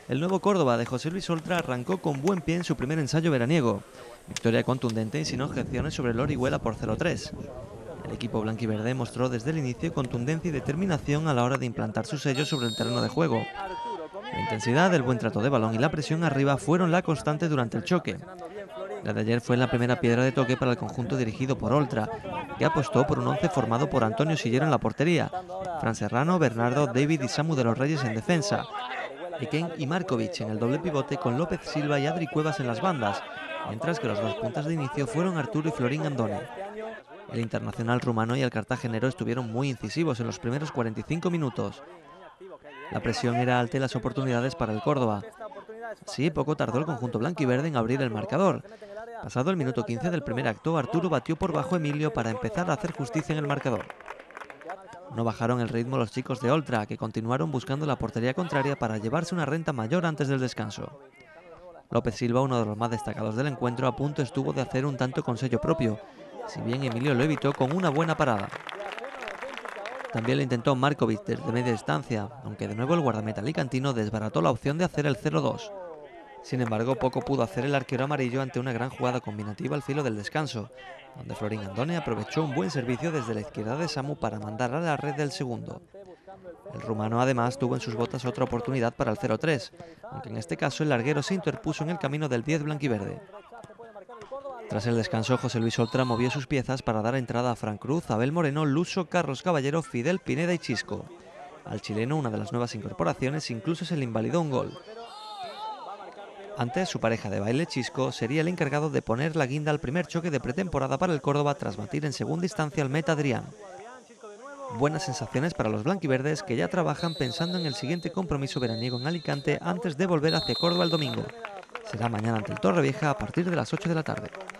El nuevo Córdoba de José Luis Oltra arrancó con buen pie en su primer ensayo veraniego. Victoria contundente y sin objeciones sobre el Orihuela por 0-3. El equipo blanquiverde mostró desde el inicio contundencia y determinación a la hora de implantar su sello sobre el terreno de juego. La intensidad, el buen trato de balón y la presión arriba fueron la constante durante el choque. La de ayer fue la primera piedra de toque para el conjunto dirigido por Oltra, que apostó por un once formado por Antonio Sillero en la portería, Fran Serrano, Bernardo, David y Samu de los Reyes en defensa, Eken y Markovic en el doble pivote con López Silva y Adri Cuevas en las bandas, mientras que los dos puntas de inicio fueron Arturo y Florín Andone. El internacional rumano y el cartagenero estuvieron muy incisivos en los primeros 45 minutos. La presión era alta y las oportunidades para el Córdoba. Sí, poco tardó el conjunto blanquiverde en abrir el marcador. Pasado el minuto 15 del primer acto, Arturo batió por bajo Emilio para empezar a hacer justicia en el marcador. No bajaron el ritmo los chicos de Oltra, que continuaron buscando la portería contraria para llevarse una renta mayor antes del descanso. López Silva, uno de los más destacados del encuentro, a punto estuvo de hacer un tanto con sello propio, si bien Emilio lo evitó con una buena parada. También lo intentó Markovic desde media distancia, aunque de nuevo el guardameta alicantino desbarató la opción de hacer el 0-2. Sin embargo, poco pudo hacer el arquero amarillo ante una gran jugada combinativa al filo del descanso, donde Florín Andone aprovechó un buen servicio desde la izquierda de Samu para mandar a la red del segundo. El rumano además tuvo en sus botas otra oportunidad para el 0-3, aunque en este caso el larguero se interpuso en el camino del 10 blanquiverde. Tras el descanso, José Luis Oltra movió sus piezas para dar entrada a Fran Cruz, Abel Moreno, Luso, Carlos Caballero, Fidel Pineda y Chisco. Al chileno, una de las nuevas incorporaciones, incluso se le invalidó un gol. Antes, su pareja de baile, Chisco, sería el encargado de poner la guinda al primer choque de pretemporada para el Córdoba tras batir en segunda instancia al meta Adrián. Buenas sensaciones para los blanquiverdes, que ya trabajan pensando en el siguiente compromiso veraniego en Alicante antes de volver hacia Córdoba el domingo. Será mañana ante el Torrevieja a partir de las 8 de la tarde.